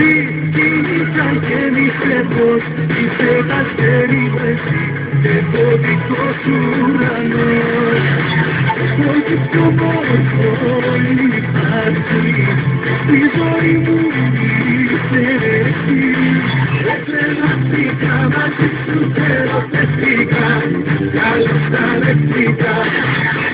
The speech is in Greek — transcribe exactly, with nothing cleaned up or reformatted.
κοίτησαν και μη πως είσαι τα αστέρι μου εσύ και το δικό σου ουρανός. Όχι πιο μόρφο υπάρχει στη ζωή μου είσαι εσύ. Τρελαθήκα μαζί σου, ερωτεύτηκα κι άλλος τα λεπτήκα.